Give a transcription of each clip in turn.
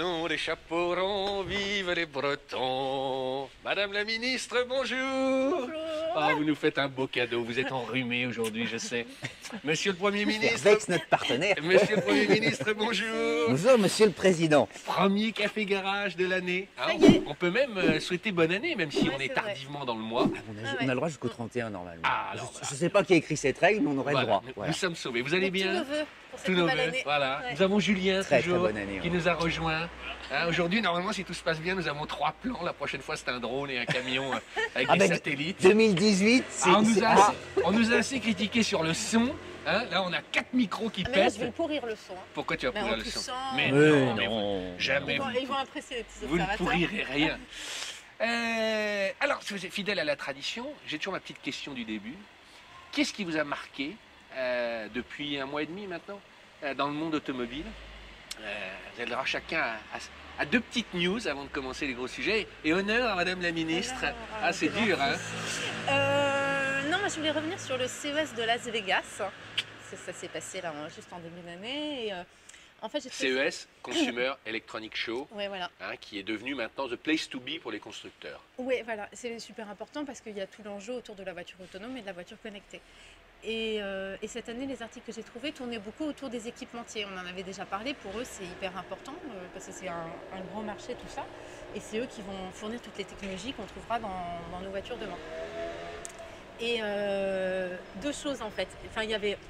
sont les chapeaux ronds, vive les Bretons. Madame la ministre, bonjour. Bonjour. Ah, vous nous faites un beau cadeau, vous êtes enrhumé aujourd'hui, je sais. Monsieur le Premier ministre. Avec notre partenaire. Monsieur le Premier ministre, bonjour. Bonjour, monsieur le président. Premier café garage de l'année. Hein, Ça y est. on peut même souhaiter bonne année, même si Ouais, on est c'est vrai. tardivement dans le mois. On a le droit jusqu'au 31 normalement. Ah, alors, Je ne sais pas qui a écrit cette règle, mais on aurait Voilà, le droit. nous Voilà. sommes sauvés. Vous allez Donc, tous bien? nos vœux pour cette Tous nos nouvelle vœux, année. voilà. Ouais. Nous avons Julien Très, toujours, très bonne année, qui ouais. nous a rejoints. Hein, aujourd'hui, normalement, si tout se passe bien, nous avons 3 plans. La prochaine fois, c'est un drone et un camion avec Ah des ben, satellites. 2018, c'est. Ah, Ah, on nous a assez critiqué sur le son. Hein. Là, on a 4 micros qui Ah, mais là, pètent. je vais le pourrir le son. Hein. Pourquoi tu vas Mais pourrir en le plus son? sans- Mais oui, non, mais non. jamais. Ils vont apprécier les petits Vous ne observateurs. pourrirez rien. Alors, si vous êtes fidèle à la tradition, j'ai toujours ma petite question du début. Qu'est-ce qui vous a marqué depuis 1 mois et demi maintenant dans le monde automobile? Vous avez le droit chacun à 2 petites news avant de commencer les gros sujets. Et honneur à Madame la Ministre. Alors, Ah, c'est dur, hein? Non, moi je voulais revenir sur le CES de Las Vegas. Ça s'est passé là, juste en début d'année. Et, en fait, j'ai trouvé- CES, Consumer Electronic Show, Ouais, voilà. hein, qui est devenu maintenant the place to be pour les constructeurs. Ouais, voilà. C'est super important parce qu'il y a tout l'enjeu autour de la voiture autonome et de la voiture connectée. Et cette année, les articles que j'ai trouvés tournaient beaucoup autour des équipementiers. On en avait déjà parlé. Pour eux, c'est hyper important parce que c'est un grand marché, tout ça. Et c'est eux qui vont fournir toutes les technologies qu'on trouvera dans nos voitures demain. Et 2 choses en fait. Enfin, il y avait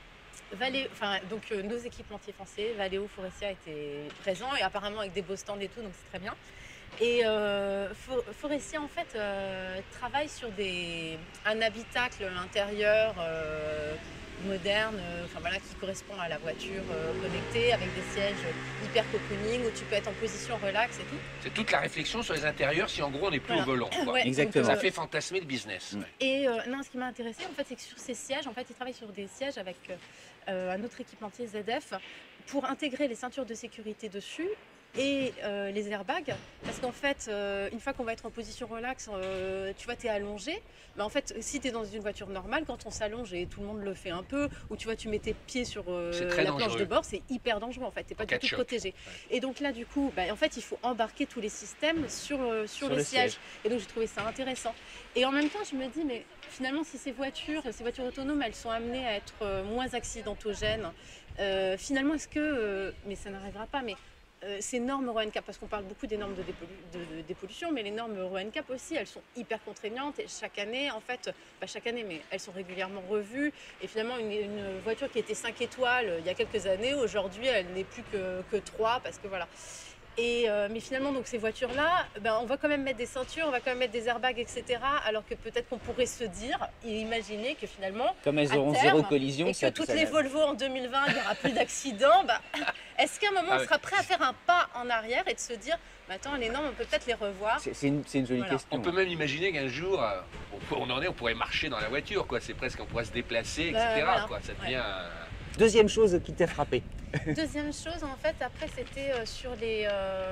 nos équipementiers français, Valeo, Faurecia étaient présents et apparemment avec des beaux stands et tout, donc c'est très bien. Et Faurecia en fait travaille sur un habitacle intérieur moderne, qui correspond à la voiture connectée avec des sièges hyper cocooning où tu peux être en position relax et tout. C'est toute la réflexion sur les intérieurs si en gros on n'est plus Voilà. au volant. Quoi. Ouais, Exactement. Ça fait fantasmer le business. Ouais. Et non, ce qui m'a intéressé, en fait, c'est que sur ces sièges, en fait, ils travaillent sur des sièges avec un autre équipementier ZF pour intégrer les ceintures de sécurité dessus et les airbags. Parce qu'en fait, une fois qu'on va être en position relax, tu vois, tu es allongé. Mais en fait, si tu es dans une voiture normale, quand on s'allonge, et tout le monde le fait un peu, ou tu vois, tu mets tes pieds sur C'est la très planche dangereux. de bord, c'est hyper dangereux en fait. Tu n'es pas En du cas de tout choc. protégé. Ouais. Et donc là, du coup, en fait, il faut embarquer tous les systèmes sur le les sièges. siège. Et donc j'ai trouvé ça intéressant. Et en même temps, je me dis, mais finalement, si ces voitures autonomes, elles sont amenées à être moins accidentogènes, finalement, est-ce que, mais ça n'arrivera pas, mais ces normes Euro NCAP, parce qu'on parle beaucoup des normes de dépollution, mais les normes Euro NCAP aussi, elles sont hyper contraignantes et chaque année, en fait, pas chaque année, mais elles sont régulièrement revues. Et finalement, une voiture qui était 5 étoiles il y a quelques années, aujourd'hui, elle n'est plus que 3 parce que voilà. Mais finalement, donc ces voitures-là, on va quand même mettre des ceintures, on va quand même mettre des airbags, etc. Alors que peut-être qu'on pourrait se dire et imaginer que finalement, Comme elles à auront terme, zéro collision, et que ça toutes ça les lave. Volvo en 2020, il n'y aura plus d'accidents, est-ce qu'à un moment, Ah on ouais. sera prêt à faire un pas en arrière et de se dire, attends, les normes, on peut peut-être les revoir. C'est une jolie Voilà. question. On peut même imaginer qu'un jour, on pourrait marcher dans la voiture, quoi. C'est presque, on pourrait se déplacer, etc. Voilà. Quoi. Ça devient. Deuxième chose qui t'a frappé. Deuxième chose, en fait, après, c'était sur les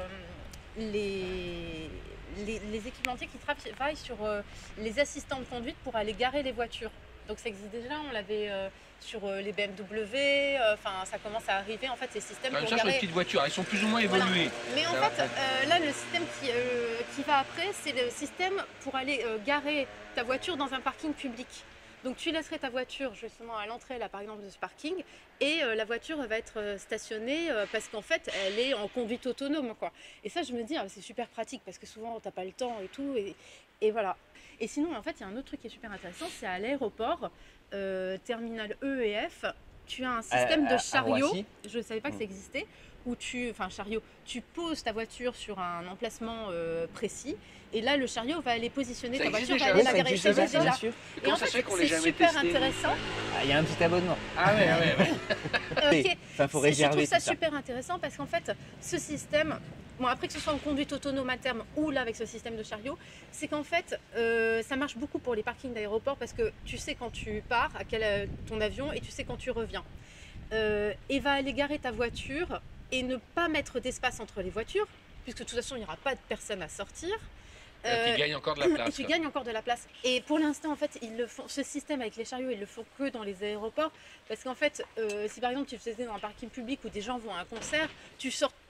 équipementiers qui travaillent sur les assistants de conduite pour aller garer les voitures. Donc ça existe déjà, on l'avait sur les BMW, ça commence à arriver en fait ces systèmes Comme pour ça, sur les garer. petites voitures, ils sont plus ou moins Voilà. évolués. Mais en Ça va fait, là le système qui va après, c'est le système pour aller garer ta voiture dans un parking public. Donc tu laisserais ta voiture justement à l'entrée là par exemple de ce parking et la voiture va être stationnée parce qu'en fait elle est en conduite autonome quoi. Et ça je me dis c'est super pratique parce que souvent t'as pas le temps et tout et voilà. Et sinon en fait il y a un autre truc qui est super intéressant, c'est à l'aéroport, terminal E et F, tu as un système de à chariot, Roissy. je ne savais pas que ça existait, où tu poses ta voiture sur un emplacement précis et là le chariot va aller positionner Ça ta existe voiture, déjà va aller Oui, la ça garer. existe Ça déjà, existe bien déjà. sûr. Et Et comment en ça se fait, fait qu'on l'ait c'est jamais super testé intéressant. Ah, il y a un petit abonnement. Ah ouais. Ok. Enfin, faut Je réserver trouve ça tout ça. super intéressant parce qu'en fait, ce système, après que ce soit en conduite autonome à terme ou là avec ce système de chariot, c'est qu'en fait, ça marche beaucoup pour les parkings d'aéroport parce que tu sais quand tu pars, ton avion, et tu sais quand tu reviens. Et va aller garer ta voiture et ne pas mettre d'espace entre les voitures, puisque de toute façon, il n'y aura pas de personne à sortir. Qui gagne encore de la place. Et tu quoi. gagnes encore de la place. Et pour l'instant, en fait, ils le font, ce système avec les chariots, ils le font que dans les aéroports. Parce qu'en fait, si par exemple tu faisais dans un parking public où des gens vont à un concert, tu sors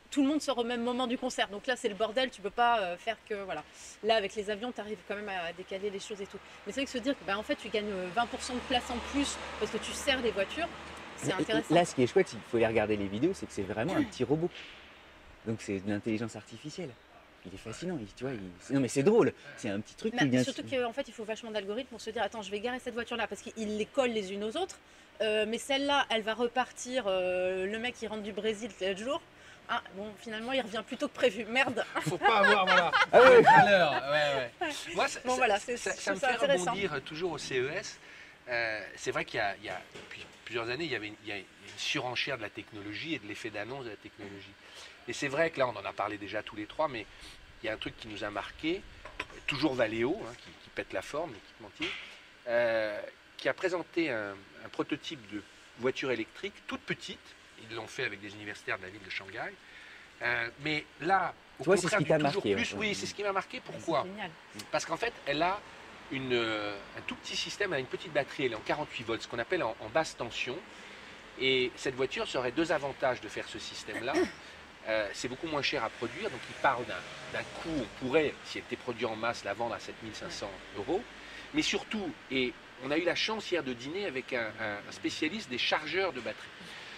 tout le monde sort au même moment du concert. Donc là, c'est le bordel, tu peux pas faire que. Voilà. Là, avec les avions, tu arrives quand même à décaler les choses et tout. Mais c'est vrai que se dire que, en fait, tu gagnes 20% de place en plus parce que tu sers les voitures, c'est intéressant. Là, ce qui est chouette, il faut aller regarder les vidéos, c'est que c'est vraiment un petit robot. Donc c'est de l'intelligence artificielle. Il est fascinant, tu vois. Non mais c'est drôle, c'est un petit truc qui vient. Surtout qu'en fait, il faut vachement d'algorithmes pour se dire, attends, je vais garer cette voiture-là parce qu'ils les collent les unes aux autres. Mais celle-là, elle va repartir. Le mec, il rentre du Brésil tel jour. Ah, bon, finalement, il revient plus tôt que prévu. Merde. Faut pas avoir, voilà, Ah ouais. à l'heure. Ouais, ouais. Moi, Bon, voilà, ça me c'est fait intéressant. rebondir toujours au CES. C'est vrai qu'il y a depuis plusieurs années, il y a une surenchère de la technologie et de l'effet d'annonce de la technologie. Et c'est vrai que là, on en a parlé déjà tous les trois, mais il y a un truc qui nous a marqué, toujours Valeo, hein, qui pète la forme, l'équipementier, qui a présenté un prototype de voiture électrique toute petite. Ils l'ont fait avec des universitaires de la ville de Shanghai. Mais là, au Toi, c'est contraire ce qui du t'a toujours marqué, plus, ouais. oui, c'est ce qui m'a marqué. Pourquoi? C'est génial. Parce qu'en fait, elle a un tout petit système, elle a une petite batterie, elle est en 48 volts, ce qu'on appelle en basse tension. Et cette voiture aurait deux avantages de faire ce système-là. C'est beaucoup moins cher à produire, donc il parle d'un coût, on pourrait, si elle était produite en masse, la vendre à 7 500 €. Mais surtout, et on a eu la chance hier de dîner avec un spécialiste des chargeurs de batterie,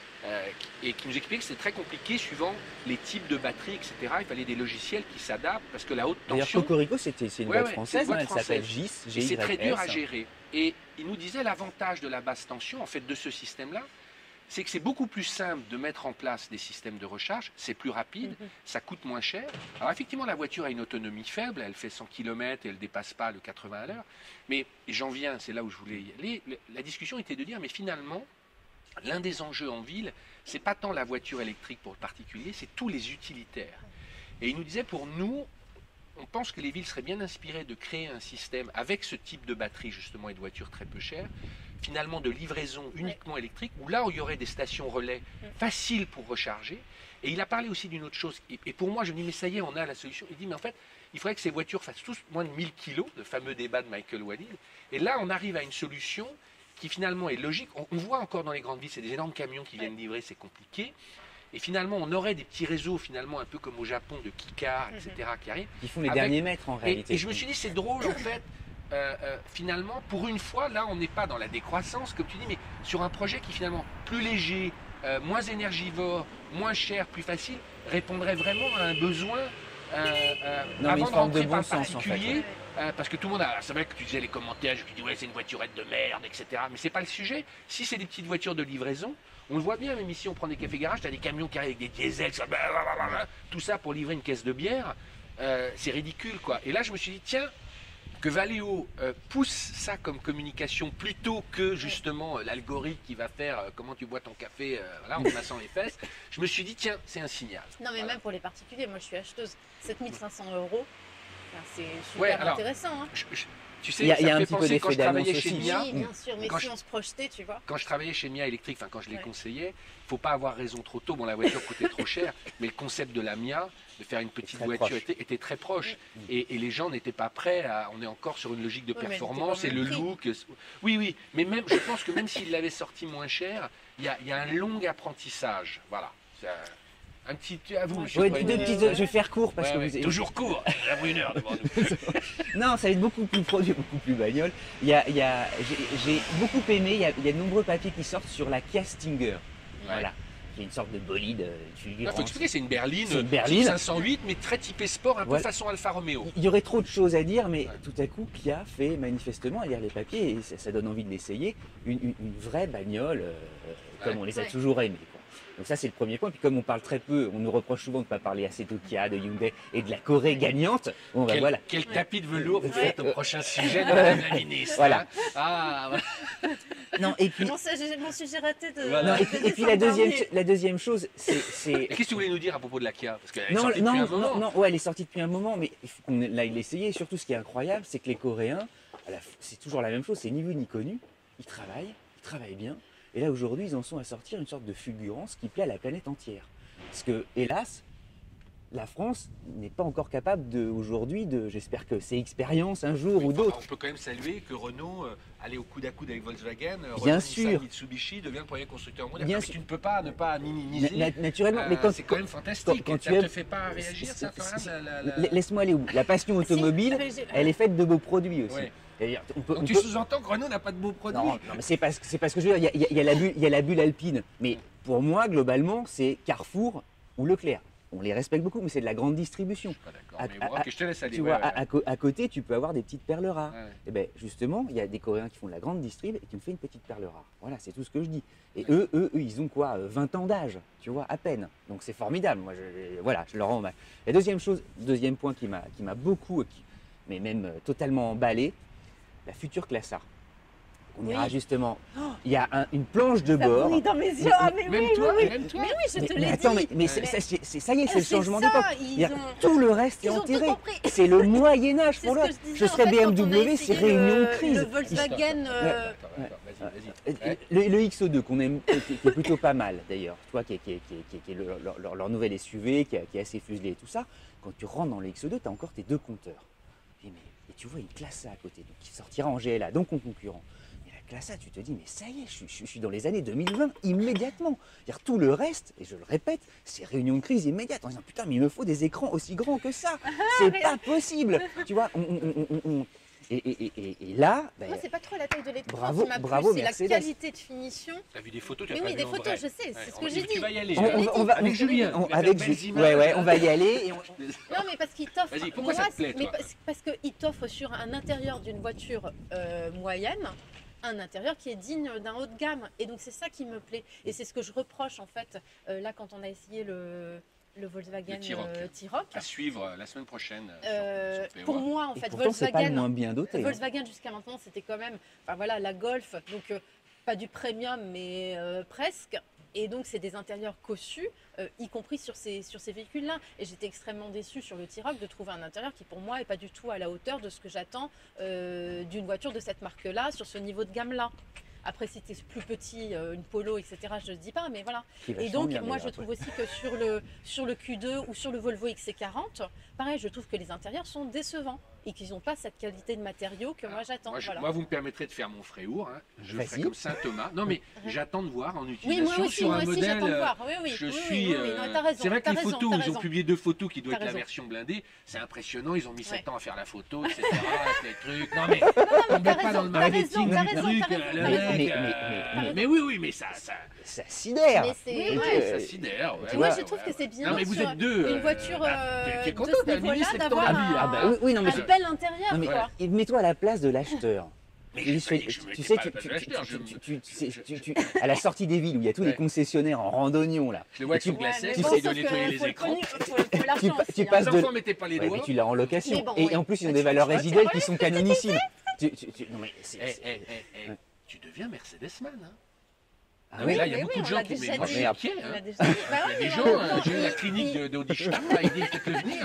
et qui nous expliquait que c'est très compliqué suivant les types de batteries, etc. Il fallait des logiciels qui s'adaptent, parce que la haute D'ailleurs, tension... Cocorico, c'est une boîte française, c'est une hein, boîte elle s'appelle française. GIS, Et c'est très dur à GYS. gérer. Et il nous disait l'avantage de la basse tension, en fait, de ce système-là, c'est que c'est beaucoup plus simple de mettre en place des systèmes de recharge, c'est plus rapide, ça coûte moins cher. Alors effectivement, la voiture a une autonomie faible, elle fait 100 km et elle ne dépasse pas le 80 à l'heure. Mais et j'en viens, c'est là où je voulais y aller, la discussion était de dire, mais finalement, l'un des enjeux en ville, c'est pas tant la voiture électrique pour le particulier, c'est tous les utilitaires. Et il nous disait, pour nous, on pense que les villes seraient bien inspirées de créer un système avec ce type de batterie justement et de voitures très peu chères, finalement de livraison uniquement électrique, où là où il y aurait des stations relais faciles pour recharger. Et il a parlé aussi d'une autre chose, et pour moi je me dis mais ça y est, on a la solution. Il dit mais en fait il faudrait que ces voitures fassent tous moins de 1000 kilos, le fameux débat de Michael Walid. Et là on arrive à une solution qui finalement est logique. On voit encore dans les grandes villes, c'est des énormes camions qui viennent livrer, c'est compliqué. Et finalement, on aurait des petits réseaux, finalement, un peu comme au Japon, de Kikar, etc., qui arrivent. Ils font les derniers mètres en réalité. Et je me suis dit, c'est drôle, en fait, finalement, pour une fois, là, on n'est pas dans la décroissance, comme tu dis, mais sur un projet qui, finalement, plus léger, moins énergivore, moins cher, plus facile, répondrait vraiment à un besoin avant de rentrer par le particulier. Parce que tout le monde a. C'est vrai que tu disais les commentaires, je me dis, ouais, c'est une voiturette de merde, etc. Mais c'est pas le sujet. Si c'est des petites voitures de livraison, on le voit bien, même ici, on prend des cafés garages, tu as des camions qui arrivent avec des diesels, tout ça pour livrer une caisse de bière. C'est ridicule, quoi. Et là, je me suis dit, tiens, que Valeo pousse ça comme communication plutôt que justement l'algorithme qui va faire comment tu bois ton café voilà, en te massant les fesses, je me suis dit, tiens, c'est un signal. Non, mais Voilà. même pour les particuliers, moi je suis acheteuse, 7 500 €, c'est super Ouais, alors, intéressant. Hein. Tu sais, Il y a ça me un fait petit peu penser quand d'effet je travaillais d'annonce chez aussi. Mia. Oui, bien sûr, mais Quand si je- on se projetait, tu vois. Quand je travaillais chez Mia Électrique, enfin quand je les Ouais. conseillais, il ne faut pas avoir raison trop tôt. Bon, la voiture coûtait trop cher, mais le concept de la Mia, de faire une petite Très voiture, proche. était très proche. Et les gens n'étaient pas prêts à. On est encore sur une logique de Ouais, mais elle était performance pas et au le même prix. look. Oui, oui, mais même, je pense que même s'ils l'avaient sorti moins cher, il y a un long apprentissage. Voilà. Un petit. À vous, monsieur. Ouais, Poirier. deux petites, je vais faire court parce Ouais, que ouais, vous toujours court. Il y a une heure devant nous. Non, ça va être beaucoup plus produit, beaucoup plus bagnole. J'ai beaucoup aimé, il y a de nombreux papiers qui sortent sur la Kia Stinger. Voilà. Qui est une sorte de bolide Il faut fulgurant. expliquer, c'est une berline, C'est une berline. 508, mais très typée sport, un peu Voilà. façon Alfa Romeo. Il y aurait trop de choses à dire, mais Ouais. tout à coup, Kia fait manifestement, à lire les papiers, et ça donne envie de l'essayer, une vraie bagnole, comme on les a Ouais. toujours aimées, quoi. Donc ça, c'est le premier point. Puis comme on parle très peu, on nous reproche souvent de ne pas parler assez de Kia, de Hyundai et de la Corée gagnante. Bon, bah, voilà. Quel tapis de velours vous Ouais. faites au prochain sujet de Madame la ministre. Voilà. Hein. Ah, voilà. Non, et puis, Mon sujet raté de. Voilà. non, et puis la, deuxième, dernier. la deuxième chose, c'est Et qu'est-ce que tu voulais nous dire à propos de la Kia? Parce qu'elle est non, sortie depuis un moment. non, ouais, elle est sortie depuis un moment, mais il faut qu'on aille l'essayer. Et surtout, ce qui est incroyable, c'est que les Coréens, c'est toujours la même chose, c'est ni vu ni connu. Ils travaillent bien. Et là, aujourd'hui, ils en sont à sortir une sorte de fulgurance qui plaît à la planète entière. Parce que, hélas, la France n'est pas encore capable aujourd'hui j'espère que c'est expérience un jour ou d'autres. On peut quand même saluer que Renault allait au coude à coude avec Volkswagen. Bien Renault, sûr. Nissan, Mitsubishi devient le premier constructeur mondial. Bien Mais sûr. tu ne peux pas ne pas minimiser. Naturellement, mais quand c'est quand même fantastique. quand Ça tu ne te aimes- fait pas réagir, ça, Florence, laisse-moi aller où la passion automobile, elle est faite de beaux produits aussi. Ouais. C'est-à-dire, Donc tu sous-entends que Renault n'a pas de beaux produits. Non, mais c'est parce que je veux dire, il y a la bulle alpine. Mais pour moi, globalement, c'est Carrefour ou Leclerc. On les respecte beaucoup, mais c'est de la grande distribution. Je suis pas d'accord. Mais bon, ok, je te laisse aller. Tu ouais, vois, ouais. à côté, tu peux avoir des petites perles rares. Ouais, ouais. Et ben justement, il y a des Coréens qui font de la grande distrib et qui me fait une petite perle rare. Voilà, c'est tout ce que je dis. Et eux, ils ont quoi 20 ans d'âge, tu vois, à peine. Donc c'est formidable. Moi, voilà, je leur rends hommage. La deuxième point qui m'a beaucoup, mais même totalement emballé, la future Classe A. On Oui. ira justement. Il y a une planche de Ça bord. brille dans mes yeux. Ah, mais Même oui, toi, oui, oui. même toi. Mais oui, je te Mais l'ai attends, dit. mais ça y est, c'est le changement d'époque. Ils ont... Tout le reste est Ils ont tout enterré. compris. C'est le Moyen Âge C'est pour ce que l'autre. je disais, Je en serais fait, quand on a BMW, c'est essayé réunion de le crise. Volkswagen. Vas-y. Ouais. Le XO2 qu'on aime, qui est plutôt pas mal d'ailleurs, tu vois, qui est leur nouvel SUV, qui est assez fuselé et tout ça. Quand tu rentres dans le XO2, tu as encore tes deux compteurs. Et tu vois une Classe A à côté, donc qui sortira en GLA, donc en concurrent. Mais la Classe A, tu te dis, mais ça y est, je suis dans les années 2020 immédiatement. C'est-à-dire, tout le reste, et je le répète, c'est réunion de crise immédiate. En disant, putain, mais il me faut des écrans aussi grands que ça. C'est pas possible. Tu vois, et là, ben, Moi, c'est pas trop la taille de l'écran Bravo, qui m'a bravo, plu, c'est la Mercedes. qualité de finition. T'as vu des photos, tu as Mais pas oui, vu des en photos, vrai. je sais, c'est ce que Tu- j'ai Tu dit. vas y aller. avec Julien. on va y aller. Et Non, mais parce qu'il t'offre. Vas-y, pourquoi ça te plaît, toi parce qu'il t'offre sur un intérieur d'une voiture moyenne un intérieur qui est digne d'un haut de gamme. Et donc, c'est ça qui me plaît. Et c'est ce que je reproche, en fait, là, quand on a essayé le Volkswagen T-Roc. À suivre la semaine prochaine. sur Pour POA. moi, en Et fait, pourtant, c'est pas le Volkswagen, moins bien doté. hein. Volkswagen jusqu'à maintenant, c'était quand même, enfin voilà, la Golf, donc pas du premium, mais presque. Et donc, c'est des intérieurs cossus, y compris sur ces véhicules-là. Et j'étais extrêmement déçue sur le T-Roc de trouver un intérieur qui, pour moi, n'est pas du tout à la hauteur de ce que j'attends d'une voiture de cette marque-là, sur ce niveau de gamme-là. Après, si tu es plus petit, une Polo, etc., je ne dis pas, mais voilà. Qui va Et donc, changer, moi, d'ailleurs, je trouve aussi que sur le Q2 ou sur le Volvo XC40, pareil, je trouve que les intérieurs sont décevants et qu'ils n'ont pas cette qualité de matériaux que moi j'attends. Voilà. Moi, vous me permettrez de faire mon Fréour. Hein. Je Vas-y. ferai comme Saint Thomas. Non, mais j'attends de voir en Oui, utilisation moi aussi, sur un j'attends modèle. de voir. Oui, oui, Je oui, suis. oui, oui, non, t'as raison, C'est vrai que t'as les raison, photos, t'as ils ont raison. publié 2 photos qui doivent T'as être la raison. version blindée. C'est impressionnant. Ils ont mis 7 Ouais. ans à faire la photo, etc. avec les trucs. Non, mais t'as tombez pas raison, dans le t'as marketing raison, du t'as truc. raison, le t'as raison. mec, mais oui, mais ça. Ça sidère. Mais c'est- Oui, ouais. Ça sidère. ouais, Et moi, Ouais, je trouve que c'est bien Non, mais vous sur êtes deux. une voiture t'es de content, ce t'as le niveau-là ministre avec ton d'avoir habit, là. Ah bah oui, non, mais un bel intérieur, non, mais quoi. mets-toi à la place de l'acheteur. Mais Il je se fait- me tu mets sais, pas à la place de l'acheteur, je- à la sortie des villes où il y a tous les Ouais. concessionnaires en randonnion là, Je les vois avec Et son tu- glacé, mais qui bon, essaye de sauf que nettoyer les faut le écrans. pognon, faut l'argent tu aussi, hein. passes Les de- enfants mettaient pas les ouais, doigts. mais tu l'as en location. Mais bon, et ouais. en plus ils ont Tu des vois, valeurs tu vois, résiduelles c'est qui sont canonissimes. Non mais Eh, tu deviens Mercedes-man. Hein. Ah Non, oui, mais là, il y a mais beaucoup oui, de on gens l'a qui. déjà Mais moi, je dit. suis Merde. inquiet. On Hein. l'a déjà dit. Bah ouais, Il y a des mais gens, en même temps, j'ai eu la clinique d'Audichtam, là, ils disent peut-être le venir.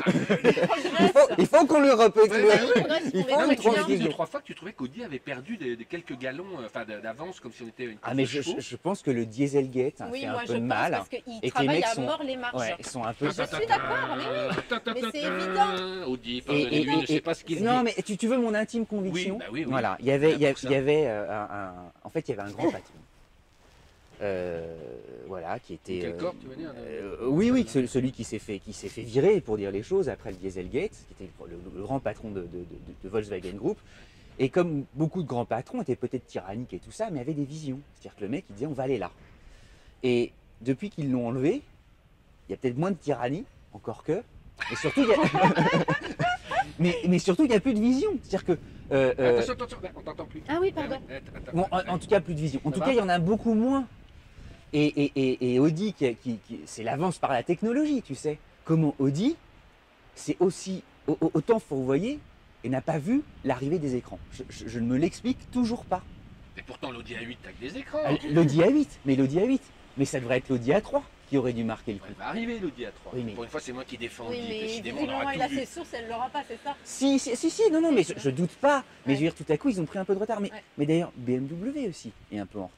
il faut qu'on le répète. Ouais, Bah ouais, oui, ouais. on reste Il pour faut les une Mais tu m'as transition. dit 2-3 fois que tu trouvais qu'Audi avait perdu des quelques galons d'avance, comme si on était une Ah mais course de chevaux. je pense que le Dieselgate a Oui, fait moi un je peu de pense mal. parce qu'ils et que les travaillent mecs à sont- mort les marges. Ouais, ils sont un peu. Je suis d'accord, mais c'est évident. Audi, pardonnez-lui, il ne sait pas ce qu'il dit. Non, mais tu veux mon intime conviction? Oui, bah oui, oui. Voilà, il y avait, Pour ça. en fait, il y avait un grand patron. Voilà, qui était. Quel corps, tu veux dire Oui, celui qui s'est fait virer, pour dire les choses, après le Dieselgate, qui était le grand patron de Volkswagen Group. Et comme beaucoup de grands patrons étaient peut-être tyranniques et tout ça, mais avaient des visions. C'est-à-dire que le mec, il disait on va aller là. Et depuis qu'ils l'ont enlevé, il y a peut-être moins de tyrannie, encore que. Mais surtout, il y a... mais surtout, il n'y a plus de vision. C'est-à-dire que. Attention, on t'entend plus. Ah oui, pardon. Bon, en tout cas, plus de vision. En tout cas, il y en a beaucoup moins. Et Audi, c'est l'avance par la technologie, tu sais. Comment Audi, c'est aussi autant fourvoyé et n'a pas vu l'arrivée des écrans. Je ne me l'explique toujours pas. Mais pourtant, l'Audi A8, t'as que des écrans. L'Audi A8, mais ça devrait être l'Audi A3 qui aurait dû marquer le coup. Elle va arriver, l'Audi A3. Oui, mais- Pour une fois, c'est moi qui défends Oui, Audi. mais Décidément, on visiblement, aura il tout a vu. ses sources, elle l'aura pas, c'est ça. Si, non, mais je doute pas. Mais Ouais. je veux dire, tout à coup, ils ont pris un peu de retard. Ouais. Mais d'ailleurs, BMW aussi est un peu en retard.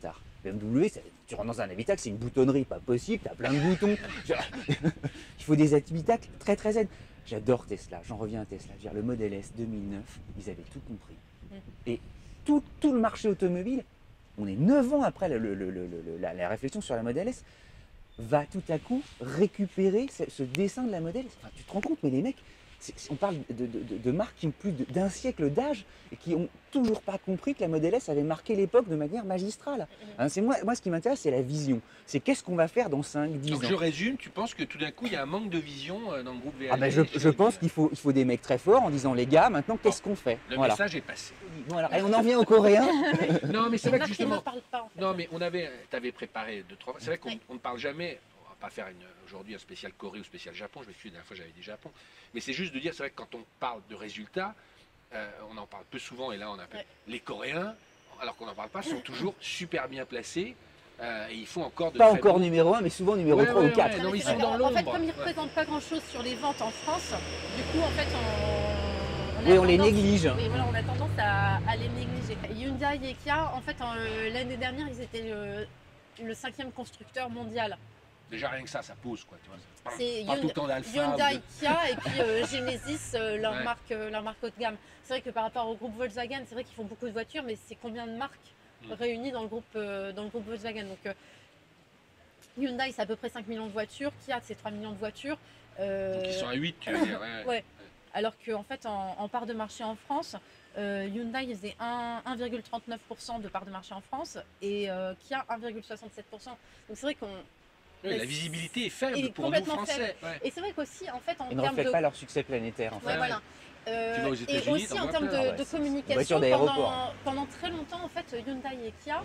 BMW, tu rentres dans un habitacle, c'est une boutonnerie, pas possible, tu as plein de boutons. Il faut des habitacles très très zen. J'adore Tesla, j'en reviens à Tesla. Je veux dire, le Model S 2009, ils avaient tout compris. Et tout le marché automobile, on est 9 ans après la réflexion sur la Model S, va tout à coup récupérer ce dessin de la Model S. Enfin, tu te rends compte, mais les mecs, on parle de marques qui ont plus d'un siècle d'âge et qui n'ont toujours pas compris que la Model S avait marqué l'époque de manière magistrale. Hein, moi, ce qui m'intéresse, c'est la vision. C'est qu'est-ce qu'on va faire dans 5, 10 ans. Donc je résume, tu penses que tout d'un coup, il y a un manque de vision dans le groupe VLD? Ah ben, je pense qu'il faut des mecs très forts en disant, les gars, maintenant, qu'est-ce qu'on fait? Le Voilà. message est passé. Voilà. Et on en vient aux Coréens. Non, mais c'est vrai que Marc, il justement... ne parle pas, en fait. Non, mais t'avais préparé 2-3 fois. C'est vrai qu'on ne parle jamais, on va pas faire aujourd'hui un spécial Corée ou spécial Japon, je me suis dit la dernière fois j'avais dit Japon, mais c'est juste de dire, c'est vrai que quand on parle de résultats, on en parle peu souvent, et là on a les Coréens, alors qu'on n'en parle pas, sont toujours super bien placés, et ils font encore de Pas très encore bons- numéro 1, mais souvent numéro 3 ou 4. non, mais ils C'est sont vrai dans qu'en- En fait, l'ombre. comme ils ne représentent pas grand-chose sur les ventes en France, du coup, en fait, a Oui, on les tendance- néglige. Oui, voilà, on a tendance à les négliger. Hyundai et Kia, en fait, l'année dernière, ils étaient le 5e constructeur mondial. Déjà rien que ça pose quoi, tu vois. C'est Pas tout le temps d'Alpha. Hyundai, Kia et puis Genesis, leur Ouais. marque haut de gamme. C'est vrai que par rapport au groupe Volkswagen, c'est vrai qu'ils font beaucoup de voitures, mais c'est combien de marques réunies dans le groupe Volkswagen. Donc Hyundai, c'est à peu près 5 millions de voitures, Kia, c'est 3 millions de voitures. Donc ils sont à 8, tu veux dire. Ouais. Alors qu'en fait, en part de marché en France, Hyundai il faisait 1,39% de part de marché en France et Kia 1,67%. Donc c'est vrai qu'on... Oui, la visibilité est faible Il est pour nous complètement Français. Ouais. Et c'est vrai qu'aussi, en fait, en Ils ne termes reflètent de... pas leur succès planétaire, en fait. Ouais, voilà. Tu vas aux Et États-Unis, aussi t'en en vois termes plein. de Ouais, c'est une communication, voiture d'aéroport. pendant très longtemps, en fait, Hyundai et Kia,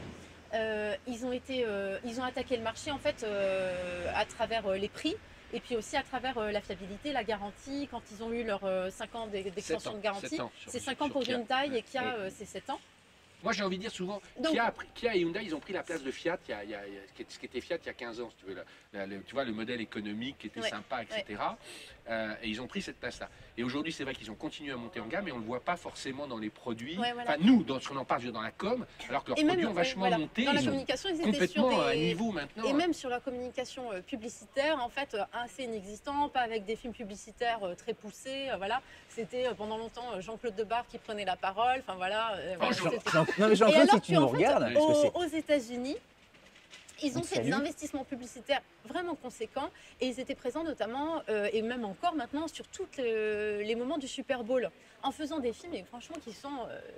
ils ont attaqué le marché en fait à travers les prix et puis aussi à travers la fiabilité, la garantie. Quand ils ont eu leurs 5 ans d'extension de garantie, c'est 5 ans pour Kia. Hyundai et Kia, c'est 7 ans. Moi, j'ai envie de dire souvent, Donc- Kia et Hyundai, ils ont pris la place de Fiat, ce qui était Fiat il y a 15 ans, si tu veux. Tu vois, le modèle économique qui était Ouais, sympa, etc. Et ils ont pris cette place-là. Et aujourd'hui, c'est vrai qu'ils ont continué à monter en gamme, et on ne le voit pas forcément dans les produits. Ouais, voilà. Enfin, nous, dans ce qu'on en parle, je veux dire, dans la com, alors que leurs Et même, produits ont vachement voilà, monté. dans la Ils sont communication, ils étaient sur complètement à un des... niveau maintenant. Et même sur la communication publicitaire, en fait, assez inexistant, pas avec des films publicitaires très poussés. Voilà, c'était pendant longtemps Jean-Claude Debarre qui prenait la parole. Enfin voilà. Voilà, Jean- c'était- Non, mais Et Jean-Claude, alors si tu qu'en nous fait, regardes, parce que c'est- aux États-Unis, ils ont On te fait des salue. investissements publicitaires vraiment conséquents et ils étaient présents notamment, et même encore maintenant, sur tous les moments du Super Bowl, en faisant des films, et franchement, qui sont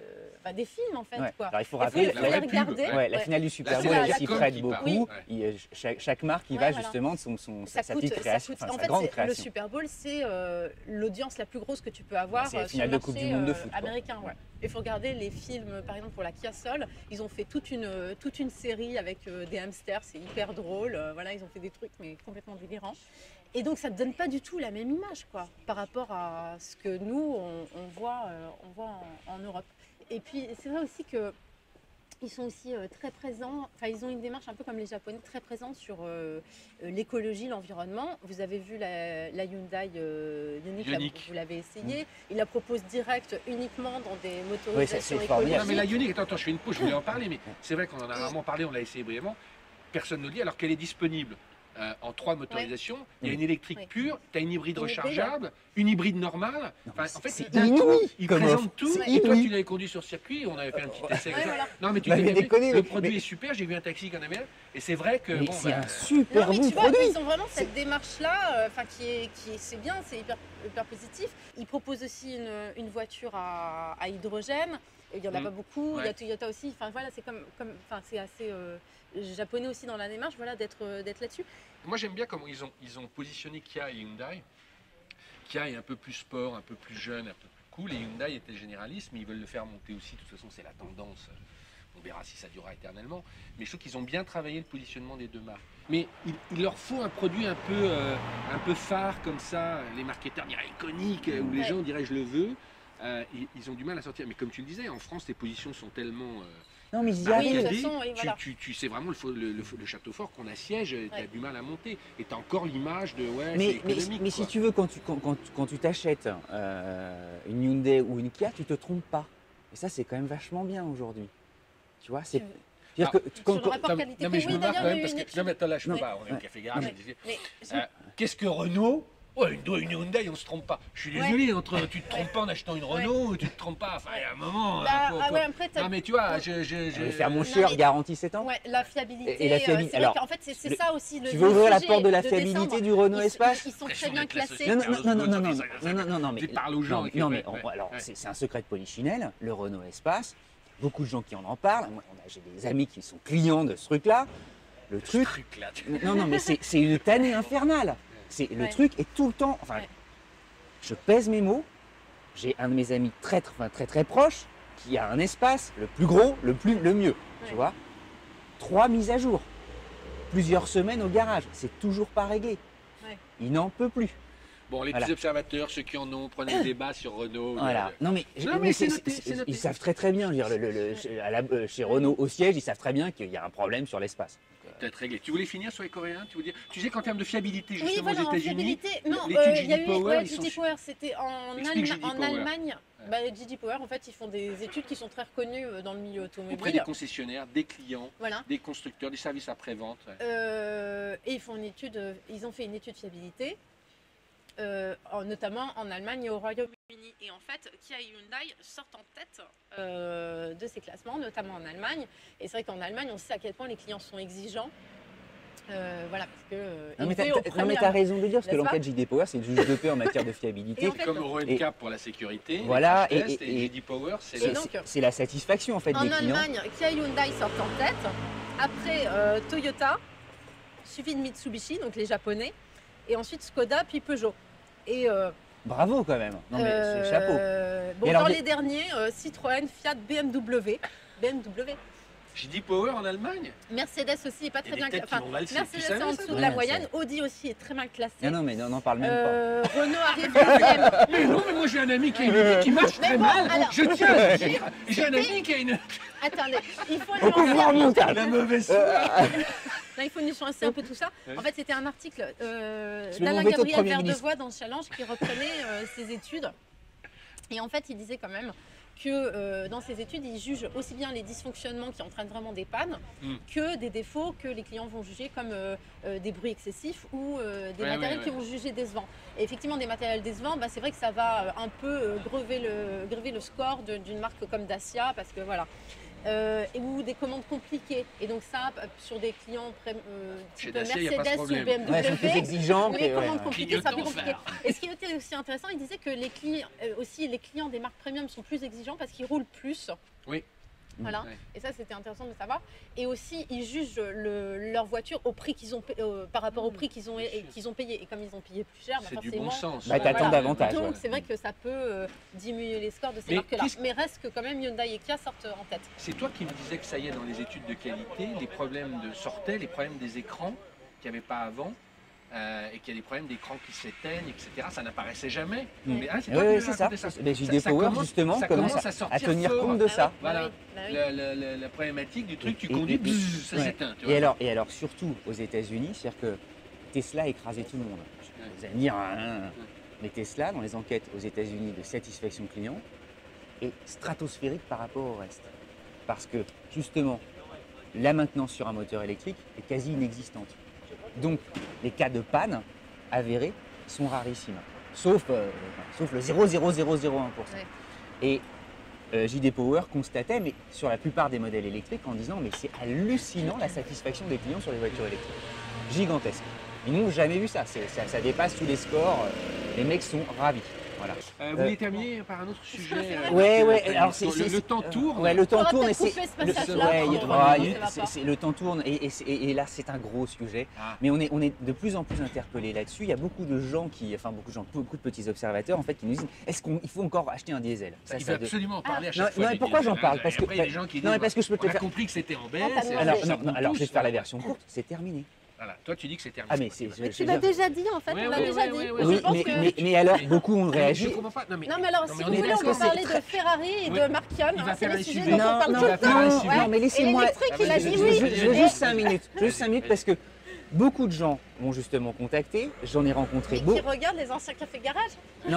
des films en fait. Ouais. Quoi. Alors, il faut Il rappeler faut la les vraie pub, regarder. Ouais, la Ouais. finale du Super Là, Bowl, c'est elle la s'y com prête qui beaucoup. parle. Oui. Chaque marque y Ouais, va voilà. justement de sa Ça petite coûte- création, ça enfin, coûte- sa En grande fait, le création. Super Bowl, c'est l'audience la plus grosse que tu peux avoir C'est la sur finale le de Coupe marché du Monde de foot, quoi. américain. Ouais. Il faut regarder les films, par exemple pour la Kia Soul, ils ont fait toute une série avec des hamsters, c'est hyper drôle. Voilà, ils ont fait des trucs mais complètement délirants. Et donc ça ne donne pas du tout la même image quoi, par rapport à ce que nous on voit en Europe. Et puis c'est vrai aussi que ils sont aussi très présents, enfin ils ont une démarche un peu comme les Japonais, très présents sur l'écologie, l'environnement. Vous avez vu la Hyundai Ioniq, là, Ioniq. vous l'avez essayé. Ils la proposent direct uniquement dans des Oui, motorisations c'est formidable. Non, mais la écologiques. Ioniq, attends, je fais une pause, je voulais en parler, mais c'est vrai qu'on en a rarement parlé, on l'a essayé brièvement. Personne ne le dit, alors qu'elle est disponible en 3 motorisations. Il y a une électrique Oui. pure, tu as une hybride Une hybride, rechargeable, une hybride normale. Non, Enfin, mais en fait, c'est d'un coup, inouï ils comme offre. présentent tout. C'est Et toi, inouï. tu l'avais conduit sur circuit, on avait fait un petit essai. Ouais, comme ça. voilà. Non, mais tu Bah, t'es mais fait, déconnez, le mais- produit mais- est super, j'ai vu un taxi qui en avait un. Et c'est vrai que, Mais bon, c'est bah, un super Non, mais bon tu vois, produit. ils ont vraiment cette démarche-là, c'est bien, c'est hyper positif. Ils proposent aussi une voiture à hydrogène. Il n'y en a pas beaucoup. Il y a Ouais. Toyota aussi. Enfin voilà, c'est c'est assez japonais aussi dans la démarche, voilà, d'être là-dessus. moi j'aime bien comment ils ont positionné Kia et Hyundai. Kia est un peu plus sport, un peu plus jeune, un peu plus cool. Et Hyundai était généraliste, mais ils veulent le faire monter aussi. De toute façon, c'est la tendance. On verra si ça durera éternellement. Mais je trouve qu'ils ont bien travaillé le positionnement des deux marques. Mais il leur faut un produit un peu phare comme ça. Les marketeurs diraient iconique, où les Ouais. gens diraient je le veux. Ils ont du mal à sortir. Mais comme tu le disais, en France, les positions sont tellement Non, mais ils y Oui, de arrivent. toute barricadées. façon, oui, voilà. Tu sais vraiment le château fort qu'on assiège, tu as Ouais. du mal à monter. Et tu as encore l'image de ouais, c'est Mais économique. si quoi. tu veux, quand tu t'achètes une Hyundai ou une Kia, tu te trompes pas. Et ça, c'est quand même vachement bien aujourd'hui. Tu vois, c'est C'est-à-dire que Sur le rapport qualité-prix, Non, mais je oui, me marre d'ailleurs, quand même il y a eu parce une que. étude. Non, mais attends, là, je Ouais. pas. On est au Ouais. Café Garage. Ouais. je disais, Mais qu'est-ce que Renault? Oh, une Hyundai, on se trompe pas. Je suis Ouais. désolé, entre tu te trompes pas en achetant une Renault ou tu te trompes pas. Enfin, il y a un moment. Bah, ouais, après, Non, mais tu vois, je. Je vais faire mon Non, chieur, mais- garantie 7 ans. ouais, la fiabilité. Et la fiabilité, c'est vrai alors, qu'en fait, c'est ça aussi le. Tu veux le ouvrir la sujet porte de la de fiabilité décembre. du Renault Espace? Ils sont Pression très bien d'être la classés. société. Non, mais Tu parles aux gens non, qui- non, mais ouais, ouais, alors ouais. c'est un secret de polichinelle, le Renault Espace. Beaucoup de gens qui en parlent. J'ai des amis qui sont clients de ce truc-là. Le Ce truc, truc-là. non, mais c'est une tannée infernale. Le Ouais. truc est tout le temps. Enfin, Ouais. je pèse mes mots. J'ai un de mes amis très proche qui a un espace, le plus gros, le mieux. Ouais. Tu vois, 3 mises à jour, plusieurs semaines au garage, c'est toujours pas réglé. Ouais. Il n'en peut plus. Bon, les Voilà. petits observateurs, ceux qui en ont, prenez le débat sur Renault. Voilà. Non mais, Non, mais c'est noté, c'est noté. ils savent très bien. Je veux dire, chez Renault au siège, ils savent très bien qu'il y a un problème sur l'espace. Peut-être réglé. Tu voulais finir sur les Coréens? Tu sais qu'en termes de fiabilité, Oui, justement, voilà, aux en États-Unis, fiabilité. Non, l'étude il y a J.D. eu Power, ils J.D. sont- Power, c'était en, Explique J.D. en Power. Allemagne. Bah, J.D. Power, en fait, ils font des études qui sont très reconnues dans le milieu automobile. auprès des concessionnaires, des clients, Voilà. des constructeurs, des services après-vente. Ouais. Et ils font une étude, ils ont fait une étude fiabilité, notamment en Allemagne et au Royaume-Uni. Et en fait, Kia et Hyundai sortent en tête de ces classements, notamment en Allemagne. Et c'est vrai qu'en Allemagne, on sait à quel point les clients sont exigeants. Voilà, parce que. Non mais élevés au t'as premier raison de le dire parce que N'est-ce pas l'enquête JD Power c'est le juge de paix en matière de fiabilité. Et en fait, Comme Euro et- NCAP pour la sécurité, Voilà, les crash tests, et- et J.D. Power, c'est et le- donc, C'est la satisfaction en fait En des clients. Allemagne, Kia et Hyundai sortent en tête. Après, Toyota, suivi de Mitsubishi, donc les Japonais. Et ensuite Skoda, puis Peugeot. Et Bravo quand même. Non mais c'est chapeau. bon, Et alors, dans des- les derniers, Citroën, Fiat, BMW. BMW. J.D. Power en Allemagne. Mercedes aussi est pas Il y très a des bien têtes classé. qui vont valser. Tu Mercedes savais est en ça, dessous toi de la Ouais, moyenne. Audi aussi est très mal classé. Non mais n'en parle même pas. Renault arrive deuxième. Mais non, mais moi j'ai un ami qui, qui marche très bon, mal. alors- Je tiens à le dire. J'ai un ami qui a une Attendez, il faut On peut voir nuancer. montage. la mauvaise. Non, il faut nuancer un peu tout ça. Ouais. En fait, c'était un article C'est le d'Alain mauvais taux de Gabriel Premier ministre. Verdevoix dans Challenge qui reprenait ses études. Et en fait, il disait quand même que dans ses études, il juge aussi bien les dysfonctionnements qui entraînent vraiment des pannes Mm. que des défauts que les clients vont juger comme des bruits excessifs ou des Ouais, matériels ouais, qui vont juger décevants. Et effectivement, des matériels décevants, bah, c'est vrai que ça va un peu grever le score d'une marque comme Dacia parce que voilà. Ou des commandes compliquées. Et donc ça, sur des clients Chez type Dacia, il y a pas ce Mercedes ou problème. BMW, Ouais, ils sont plus exigeants. les que- ouais, commandes ouais. compliquées, ça va plus Clignotant, compliqué. Et ce qui était aussi intéressant, il disait que les clients, aussi les clients des marques premium sont plus exigeants parce qu'ils roulent plus. Oui. Voilà. Ouais. Et ça, c'était intéressant de savoir. Et aussi, ils jugent leur voiture au prix qu'ils ont par rapport au prix qu'ils ont payé. Et comme ils ont payé plus cher, bah, C'est du forcément. bon sens. Bah, t'attends davantage, Donc, ouais. c'est vrai que ça peut diminuer les scores de ces Mais marques-là. qu'est-ce- Mais reste que quand même Hyundai et Kia sortent en tête. C'est toi qui me disais que ça y est, dans les études de qualité, les problèmes sortaient, les problèmes des écrans qu'il n'y avait pas avant, et qu'il y a des problèmes d'écrans qui s'éteignent, etc. Ça n'apparaissait jamais. Mm. Mais, c'est toi Oui, qui oui, me c'est ça. racontais Mais JD Ça Power commence- justement ça commence commence à à sortir tenir fort. compte de ça. Voilà. Bah oui. La problématique du truc, tu Et- conduis, et- bzzz, ça ouais. s'éteint. tu Et vois. alors surtout aux États-Unis, c'est-à-dire que Tesla a écrasé tout le monde. Vous allez me dire, mais Tesla, dans les enquêtes aux États-Unis de satisfaction client, est stratosphérique par rapport au reste. Parce que justement, la maintenance sur un moteur électrique est quasi inexistante. Donc les cas de panne avérés sont rarissimes, sauf le 0,0001%. Ouais. Et JD Power constatait, mais sur la plupart des modèles électriques, en disant mais c'est hallucinant la satisfaction des clients sur les voitures électriques. Gigantesque. Ils n'ont jamais vu ça. Ça dépasse tous les scores. Les mecs sont ravis. Voilà. Vous voulez terminer par un autre sujet Ouais. Alors le temps tourne. Ouais, le temps Faudra tourne. peut-être Et couper ce le- passage-là, ouais, parce que voilà, ça va pas. le temps tourne et là c'est un gros sujet. Ah. Mais on est de plus en plus interpellés là-dessus. Il y a beaucoup de gens beaucoup de petits observateurs en fait qui nous disent est-ce qu'il faut encore acheter un diesel? Ça, il faut absolument en parler à Non, chaque fois. non, mais du pourquoi diesel, j'en parle? hein. Parce que- Après, il y a des gens qui non, mais disent, parce que je peux te on le a faire. compris que c'était en baisse. Non, t'as Alors, Ouais, non, ça alors pousse. je vais te faire la version courte. C'est terminé. Voilà, toi tu dis que c'est terminé. Ah mais c'est. Mais je tu veux l'as dire- déjà dit en fait, Ouais, on l'a ouais, déjà ouais, dit. ouais, Je Oui, pense mais, que- mais alors beaucoup ont Mais réagi. je comprends pas. Non, mais alors, non, si mais vous on est voulez, on d'accord. peut parler de Ferrari et Oui. de Marchion. Il va C'est faire des les sujets SUV. dont on Non, parle non, tout le va faire temps. un non, SUV. non, mais laissez-moi. L'électrique, il a vas-y, dit vas-y, oui. vas-y, Je veux vas-y. juste 5 minutes. Juste 5 minutes parce que beaucoup de gens m'ont justement contacté. J'en ai rencontré Mais beaucoup. qui regarde les anciens cafés garage.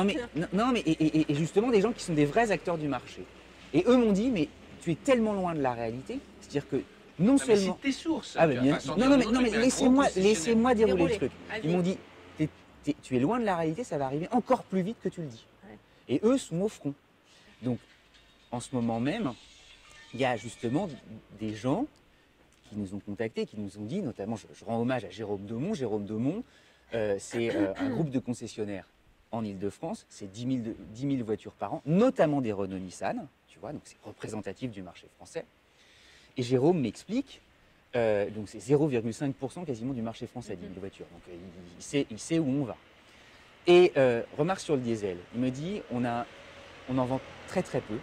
Non, mais et justement des gens qui sont des vrais acteurs du marché. Et eux m'ont dit mais tu es tellement loin de la réalité. C'est-à-dire que non mais seulement... cite tes sources. Ah, tu bah, vois, bien, enfin, sans non, dire non, le mais, nom, non, mais tu es un laissez-moi gros concessionnaire. dérouler le Déroulez. truc. Allez. Ils m'ont dit, tu es loin de la réalité, ça va arriver encore plus vite que tu le dis. Ouais. Et eux sont au front. Donc, en ce moment même, il y a justement des gens qui nous ont contactés, qui nous ont dit, notamment, je rends hommage à Jérôme Demont. Jérôme Demont, c'est un groupe de concessionnaires en Ile-de-France, c'est 10 000 voitures par an, notamment des Renault-Nissan, tu vois, donc c'est représentatif du marché français. Et Jérôme m'explique, donc c'est 0,5% quasiment du marché français, 10 000 voitures, donc il sait où on va. Et remarque sur le diesel, il me dit, on en vend très très peu,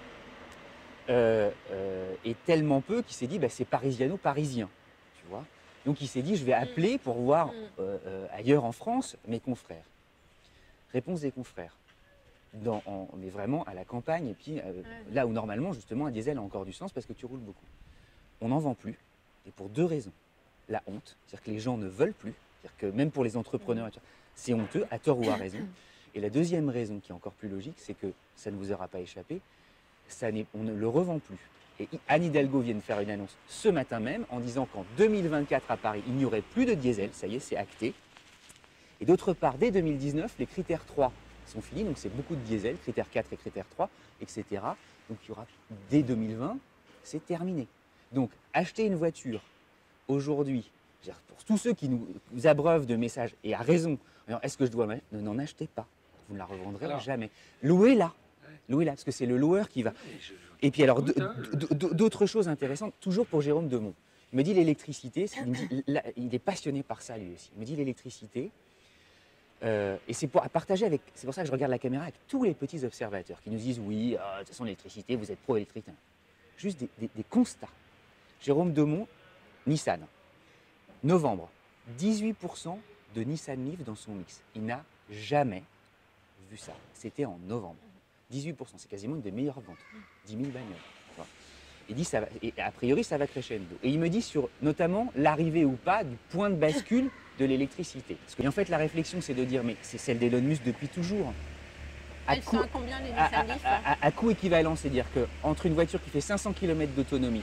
et tellement peu qu'il s'est dit, bah, c'est parisiano-parisien, tu vois. Donc il s'est dit, je vais appeler pour voir ailleurs en France mes confrères. Réponse des confrères. Mais vraiment à la campagne, et puis là où normalement, justement, un diesel a encore du sens parce que tu roules beaucoup. On n'en vend plus, et pour deux raisons. La honte, c'est-à-dire que les gens ne veulent plus, c'est-à-dire que même pour les entrepreneurs, c'est honteux, à tort ou à raison. Et la deuxième raison, qui est encore plus logique, c'est que ça ne vous aura pas échappé, on ne le revend plus. Et Anne Hidalgo vient de faire une annonce ce matin même en disant qu'en 2024 à Paris, il n'y aurait plus de diesel, ça y est, c'est acté. Et d'autre part, dès 2019, les critères 3 sont finis, donc c'est beaucoup de diesel, critères 4 et critères 3, etc. Donc il y aura, dès 2020, c'est terminé. Donc acheter une voiture aujourd'hui, pour tous ceux qui nous abreuvent de messages, et à raison, est-ce que je dois n'en achetez pas, vous ne la revendrez jamais. Louez-la. Louez-la, parce que c'est le loueur qui va. Et puis alors, d'autres choses intéressantes, toujours pour Jérôme Demont. Il me dit l'électricité, il est passionné par ça lui aussi. Il me dit l'électricité, et c'est pour partager avec, c'est pour ça que je regarde la caméra avec tous les petits observateurs qui nous disent oui, de toute façon l'électricité, vous êtes pro-électrique. Juste des constats. Jérôme Demont, Nissan, novembre, 18% de Nissan Leaf dans son mix. Il n'a jamais vu ça. C'était en novembre. 18%, c'est quasiment une des meilleures ventes. 10 000 bagnoles. Voilà. Il dit, et a priori, ça va crescendo. Et il me dit sur notamment l'arrivée ou pas du point de bascule de l'électricité. Et en fait, la réflexion, c'est de dire, mais c'est celle d'Elon Musk depuis toujours. Elles sont à combien les Nissan Leaf à coût équivalent, c'est-à-dire qu'entre une voiture qui fait 500 km d'autonomie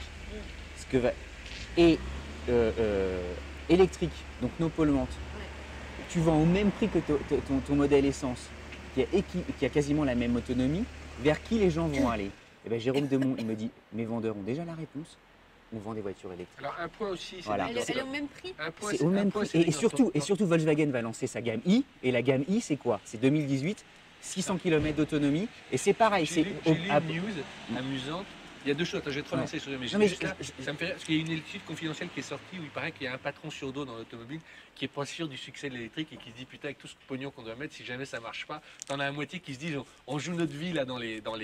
et électrique, donc non polluante, tu vends au même prix que ton modèle essence, qui a quasiment la même autonomie, vers qui les gens vont aller? Et bien, Jérôme Demont, il me dit, mes vendeurs ont déjà la réponse, on vend des voitures électriques. Alors un point aussi, c'est Voilà. Elle est au même prix. C'est au même prix. Et surtout, Volkswagen va lancer sa gamme i, et la gamme i, c'est quoi? C'est 2018, 600 km d'autonomie, et c'est pareil. J'ai lu une news amusante. Il y a deux choses. Attends, je vais te relancer sur mais juste là, ça me fait rire, parce qu'il y a une étude confidentielle qui est sortie où il paraît qu'il y a un patron sur dos dans l'automobile qui est pas sûr du succès de l'électrique et qui se dit putain avec tout ce pognon qu'on doit mettre, si jamais ça marche pas, t'en as la moitié qui se disent on joue notre vie là dans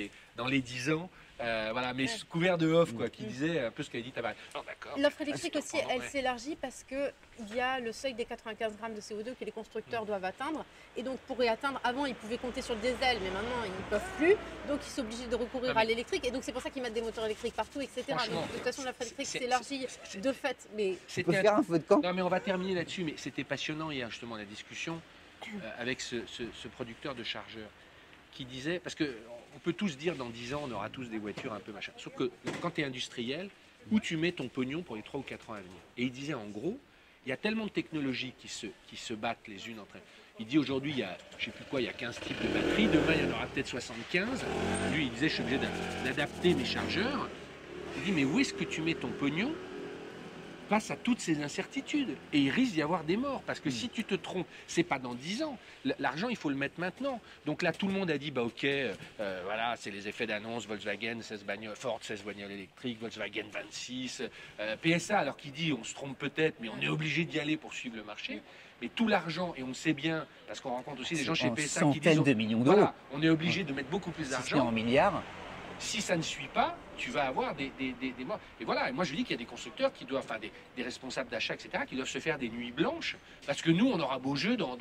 les 10 ans. Voilà, mais couvert de off, quoi, qui disait un peu ce qu'avait dit Tabarly. L'offre électrique aussi, elle s'élargit parce qu'il y a le seuil des 95 grammes de CO2 que les constructeurs doivent atteindre. Et donc, pour y atteindre, avant, ils pouvaient compter sur le diesel, mais maintenant, ils ne peuvent plus. Donc, ils sont obligés de recourir à l'électrique. Et donc, c'est pour ça qu'ils mettent des moteurs électriques partout, etc. Donc, de toute façon, l'offre électrique s'élargit de fait. Mais tu peux faire un feu de camp. Non, mais on va terminer là-dessus. Mais c'était passionnant hier, justement, la discussion avec ce producteur de chargeurs qui disait, parce qu'on peut tous dire dans 10 ans, on aura tous des voitures un peu machin. Sauf que quand tu es industriel, où tu mets ton pognon pour les 3 ou 4 ans à venir? Et il disait en gros, il y a tellement de technologies qui se battent les unes entre elles. Il dit aujourd'hui, il y a, je sais plus quoi, il y a 15 types de batteries, demain il y en aura peut-être 75. Lui, il disait, je suis obligé d'adapter mes chargeurs. Il dit, mais où est-ce que tu mets ton pognon face à toutes ces incertitudes? Et il risque d'y avoir des morts, parce que si tu te trompes, c'est pas dans 10 ans. L'argent, il faut le mettre maintenant. Donc là, tout le monde a dit, bah ok, voilà, c'est les effets d'annonce, Volkswagen, 16 bagnoles, Ford, 16 bagnoles électriques, Volkswagen 26, PSA, alors qu'il dit, on se trompe peut-être, mais on est obligé d'y aller pour suivre le marché. Mais tout l'argent, et on le sait bien, parce qu'on rencontre aussi des gens chez PSA qui disent, de millions d'euros. Voilà, on est obligé de mettre beaucoup plus d'argent. En milliards. Si ça ne suit pas, tu vas avoir des morts. Et voilà, et moi je dis qu'il y a des constructeurs qui doivent, enfin des responsables d'achat, etc., qui doivent se faire des nuits blanches, parce que nous, on aura beau jeu dans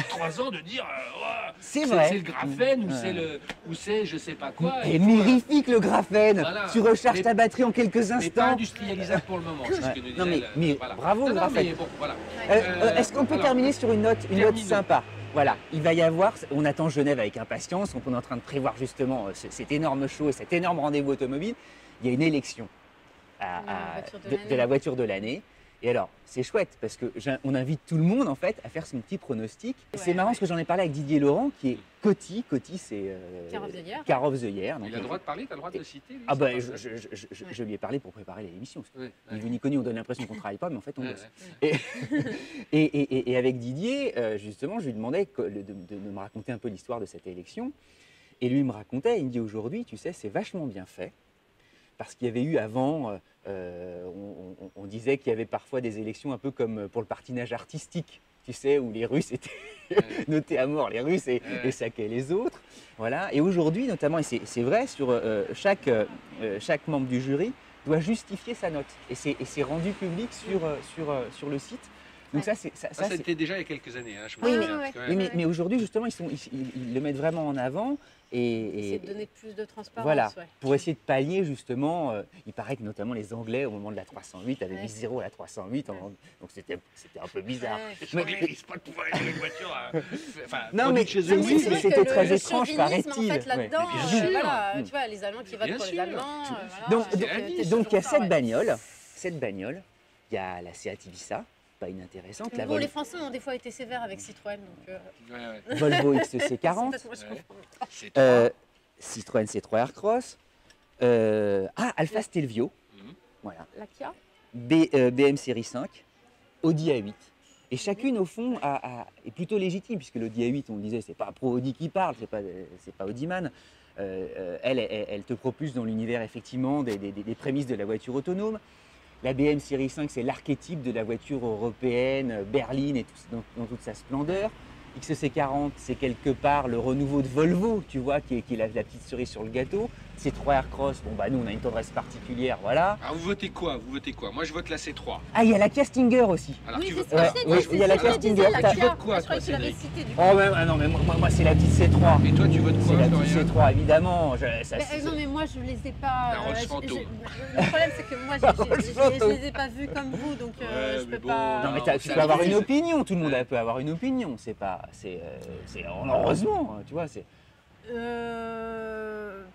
3 ans de dire c'est le graphène, ou c'est je sais pas quoi. Et mirifique le graphène. Voilà. Tu recharges ta batterie en quelques instants. Mais pas industrialisable pour le moment, c'est ce que nous disait. Mais voilà. Bravo le graphène. Mais bon, voilà. Est-ce qu'on peut terminer sur une note sympa? Voilà, il va y avoir, on attend Genève avec impatience, donc on est en train de prévoir justement cet énorme show et cet énorme rendez-vous automobile. Il y a une élection. de la voiture de l'année. Et alors, c'est chouette parce qu'on invite tout le monde en fait à faire son petit pronostic. C'est marrant parce que j'en ai parlé avec Didier Laurent qui est Coty. Coty, c'est Car of the Year. Il a le droit de parler, tu as le droit de le citer lui, Ah c'est ben, pas vrai. je lui ai parlé pour préparer l'émission. Ouais, Ni vu ni connu, on donne l'impression qu'on ne travaille pas, mais en fait on ouais, bosse. ouais. Et avec Didier, justement, je lui demandais de me raconter un peu l'histoire de cette élection. Et lui il me racontait, il me dit aujourd'hui, tu sais, c'est vachement bien fait. Parce qu'il y avait eu avant, on disait qu'il y avait parfois des élections un peu comme pour le patinage artistique, tu sais, où les Russes étaient notés à mort, les Russes, et saquaient les autres. Voilà. Et aujourd'hui, notamment, et c'est vrai, sur chaque membre du jury doit justifier sa note. Et c'est rendu public sur le site. Donc ça, Ça c'était déjà il y a quelques années, hein, je me Oui, souviens, mais- parce que, oui, mais aujourd'hui, justement, ils le mettent vraiment en avant. C'est de donner plus de transparence. Voilà, Ouais. pour essayer de pallier justement, il paraît que notamment les Anglais au moment de la 308 avaient mis 0 à la 308, donc c'était un peu bizarre. Ouais. Les Anglais, ils risquent pas de pouvoir aider une voiture. Enfin, Non, mais produite chez je eux, me Mais dis, oui, c'est mais vrai c'était que très le étrange, chauvinisme, paraît-il. En fait, là-dedans, Mais bien sûr. voilà, tu vois, les Allemands qui votent Bien pour les sûr. Allemands. Donc, c'est la vie, donc il y a toujours ça, cette ouais. bagnole, il y a la Seat Ibiza, pas inintéressante, la Bon, les Français ont des fois été sévères avec Citroën, donc. Ouais, ouais. Volvo XC40, c'est peut-être moi, je Ouais. comprends. C'est toi. Citroën C3 Aircross, Alfa Stelvio, Mhm. voilà. La Kia. BM série 5, Audi A8. Et chacune, au fond, est plutôt légitime, puisque l'Audi A8, on le disait, c'est pas Pro Audi qui parle, c'est pas Audiman. Elle te propulse dans l'univers, effectivement, des prémices de la voiture autonome. La BM série 5, c'est l'archétype de la voiture européenne, berline, et dans toute sa splendeur. XC40, c'est quelque part le renouveau de Volvo, tu vois, qui est la petite cerise sur le gâteau. C3 Aircross, bon bah nous on a une tendresse particulière, voilà. Alors vous votez quoi? Vous votez quoi? Moi je vote la C3. Ah, il y a la Castinger aussi. Alors Oui, tu c'est votes ce que Ouais, je t'ai dit, oui, c'est il y a la ce que je Castinger, disais, la t'as- Kia. tu votes quoi, Je croyais toi, que tu l'avais Cédric cité du coup. Oh mais, non, mais moi c'est la petite C3. Et toi tu votes C'est quoi, la petite Florian? C3, évidemment. Non mais moi je les ai pas. La Rolls Fantôme. Le problème c'est que moi je les ai pas vus comme vous donc Ouais, je mais peux bon. pas. Non mais Non, tu ça peux avoir une divise. opinion, tout le monde Ouais. peut avoir une opinion, c'est heureusement, tu vois, c'est... Euh...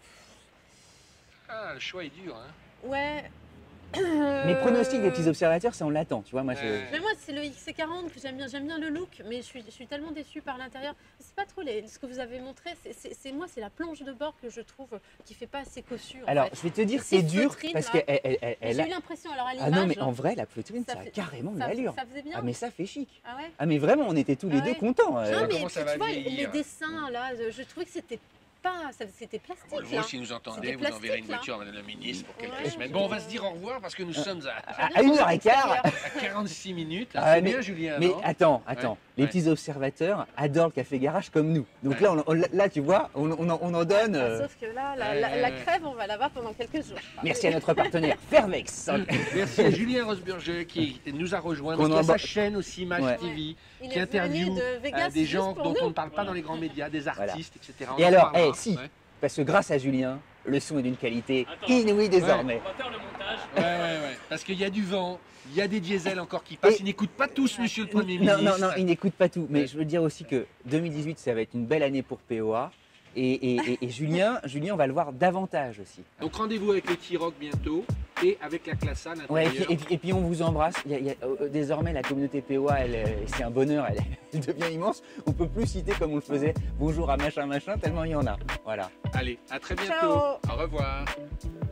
Ah, le choix est dur, hein. Ouais. Mes pronostics des petits observateurs, ça on l'attend, tu vois, moi Ouais. Mais moi, c'est le XC40 que j'aime bien le look, mais je suis tellement déçue par l'intérieur. C'est pas trop ce que vous avez montré, c'est la planche de bord que je trouve qui fait pas assez cossu. En Alors, fait. je vais te dire, Ces c'est dur, feutrines, parce là. qu'elle J'ai a... eu l'impression, alors à Ah l'image, non, mais en vrai, la feutrine, ça ça a fait- carrément de ça l'allure. faisait bien. Ah mais ça fait chic. Ah ouais. Ah mais vraiment, on était tous les Ah deux ouais. contents. Non, mais comment ça puis, va tu vois, vieillir. les dessins, là, je trouvais que c'était pas... C'était plastique, Volvo, là. si nous entendez, C'était vous enverrez une plastique, là. voiture à Madame la Ministre pour quelques Ouais. semaines. Bon, on va se dire au revoir parce que nous sommes À 1h15. à 46 minutes. Ah, C'est mais- bien, Julien, Mais non? attends, Ouais, les ouais. petits observateurs adorent le café garage comme nous. Donc Ouais. là, tu vois, on en donne. Sauf que là, Ouais, la ouais. crève, on va l'avoir pendant quelques jours. Merci à notre partenaire Fairvex. Merci à Julien Rosburger qui nous a rejoints, Qu'on qui a sa emba- chaîne aussi, Mage Ouais. TV, Il qui est interviewe venu de Vegas des juste gens pour dont nous. on ne parle pas dans les grands médias, des artistes, etc. On Et en alors, parlera. si, Ouais. parce que grâce à Julien, le son est d'une qualité Attends. inouïe désormais. On va faire le montage. Ouais. Parce qu'il y a du vent, il y a des diesels encore qui passent. Et- Ils n'écoutent pas tous, monsieur le Premier Non, ministre. non, il n'écoute pas tout. Mais Ouais. je veux dire aussi que 2018, ça va être une belle année pour POA. Et Julien, on va le voir davantage aussi. Donc rendez-vous avec le T-Rock bientôt et avec la classe A à Ouais, l'intérieur. et puis on vous embrasse. Désormais, la communauté POA, c'est un bonheur, elle devient immense. On peut plus citer comme on le faisait bonjour à machin, tellement il y en a. Voilà. Allez, à très bientôt. Ciao. Au revoir.